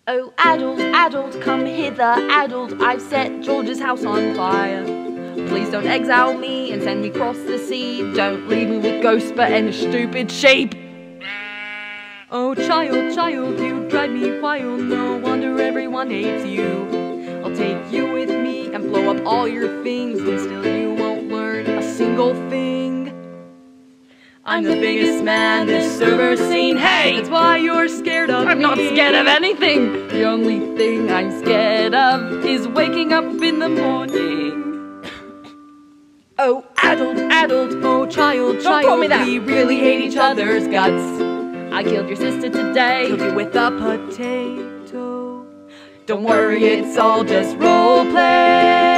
Oh, adult, adult, come hither, adult, I've set George's house on fire. Please don't exile me and send me across the sea. Don't leave me with ghosts but and stupid sheep. Oh, child, child, you drive me wild, no wonder everyone hates you. I'll take you with me and blow up all your things, and still you won't learn a single thing. I'm the biggest man this server's seen. Hey, that's why you're scared of me. I'm not scared of anything. The only thing I'm scared of is waking up in the morning. Oh, adult, adult, oh, child, child, don't call me that. We really hate each other's guts. I killed your sister today, killed you with a potato. Don't worry, it's all just role play.